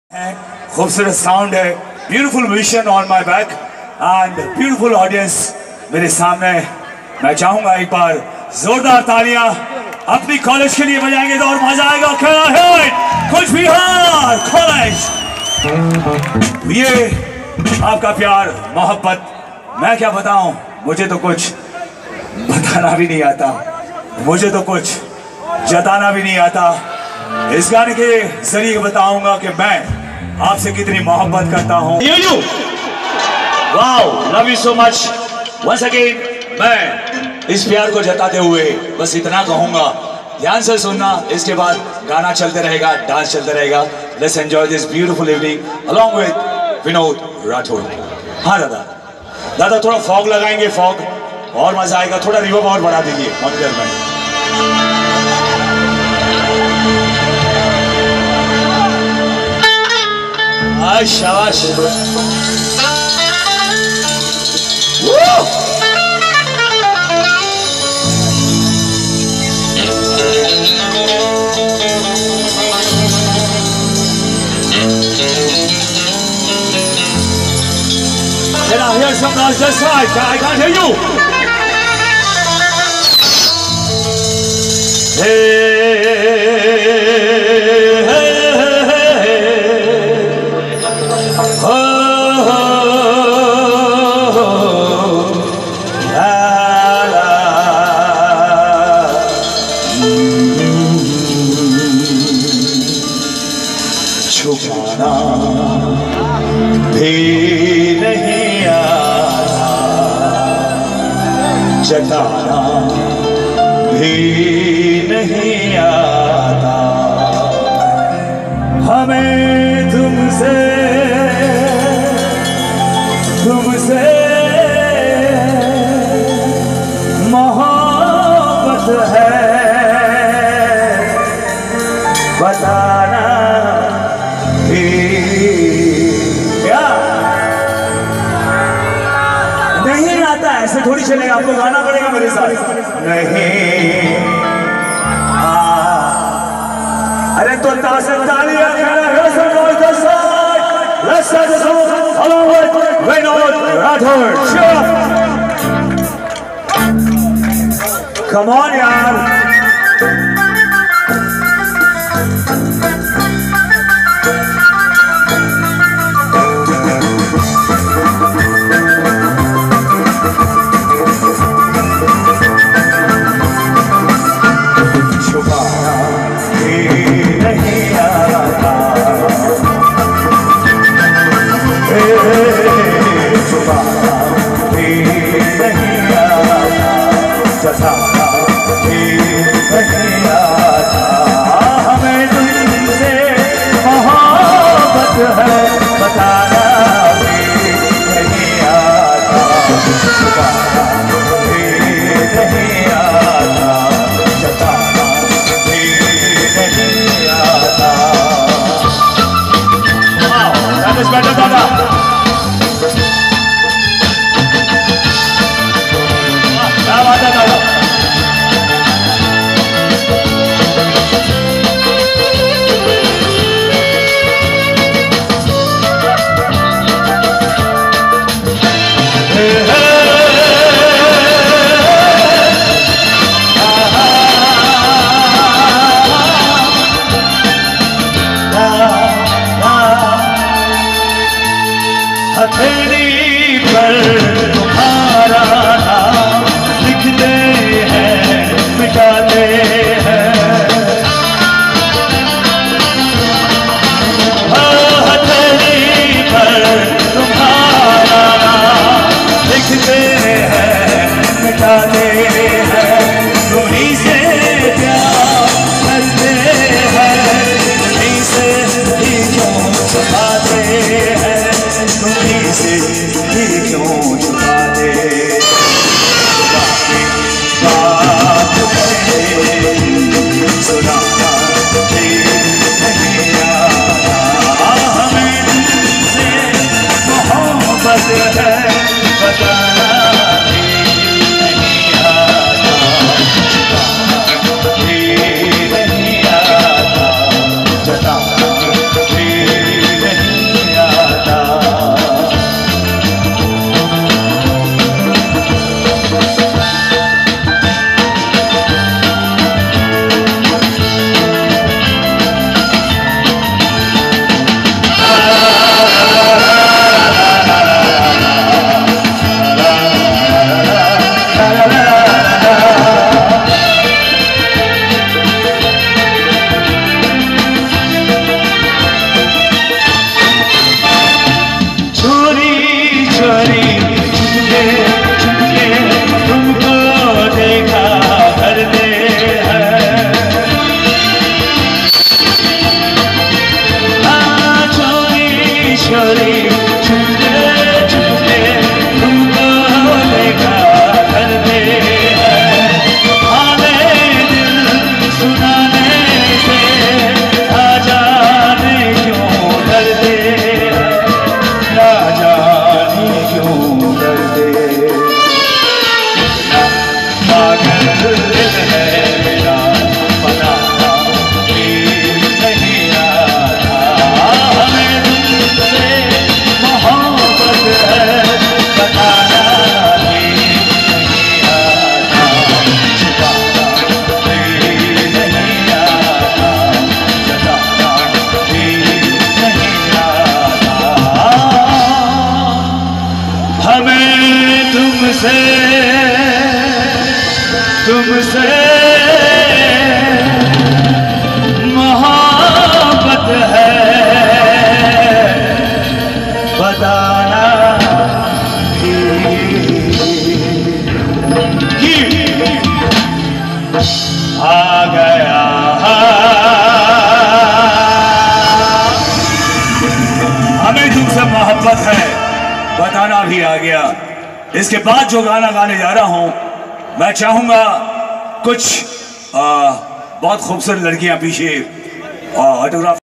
खूबसूरत साउंड है, beautiful vision on my back and beautiful audience मेरे सामने। मैं चाहूंगा एक बार जोरदार तालियां अपनी कॉलेज के लिए बजाएंगे तो और मजा आएगा। क्या है कुछ बिहार कॉलेज, ये आपका प्यार मोहब्बत मैं क्या बताऊं, मुझे तो कुछ बताना भी नहीं आता, मुझे तो कुछ जताना भी नहीं आता। इस गाने के जरिए बताऊंगा कि मैं आपसे कितनी मोहब्बत करता हूं। Wow, love you so much once again. मैं इस प्यार को जताते हुए बस इतना कहूंगा, ध्यान से सुनना, इसके बाद गाना चलते रहेगा, डांस चलते रहेगा। Let's enjoy this beautiful evening along with Vinod Rathore. हाँ दादा थोड़ा फॉग लगाएंगे, फॉग और मजा आएगा। थोड़ा रिवर्ब और बढ़ा दीजिए मॉनिटर में। शाबाश। Can I hear some noise this side? I can't hear you. छुपाना भी नहीं आता, जताना भी नहीं आता, हमें तुमसे मोहब्बत है, बताना नहीं आता। ऐसे थोड़ी चलेगा, आपको गाना पड़ेगा मेरे साथ। नहीं अरे तो तालियां विनोद राठौड़। कम ऑन यार, हमें तुमसे मोहब्बत है, बताना भी नहीं आता, भी नहीं आता, जताना भी नहीं आता। That is better, दादा। क्या बात है दादा। हथेली पर तुम्हारा नाम लिखते हैं, मिटाते हैं, हथेली पर तुम्हारा नाम लिखते हैं, मिटाते हैं, तुम्हीं से प्यार करते हैं, तुम्हीं से ही क्यों छुपाते हैं, तुम्हीं से ही क्यों छुपाते, बात करें सुनाना भी नहीं आता, हमें तुमसे मोहब्बत है, बताना भी नहीं आता, भी नहीं आता, जताना भी छोरी छुपके छुपके तुमको देखा करते हैं। हमें दिल सुनाने से ना जाने क्यों डरते हैं, ना जाने क्यों डरते। पागल दिल है मेरा बताना भी नहीं आता, हमें तुमसे मोहब्बत है बताना भी नहीं आता, छुपाना भी नहीं आता, जताना भी नहीं आता। हमें तुमसे मोहब्बत है बताना आ गया। हमें तुमसे मोहब्बत है बताना भी आ गया। इसके बाद जो गाना गाने जा रहा हूं, मैं चाहूंगा कुछ बहुत खूबसूरत लड़कियां पीछे ऑटोग्राफ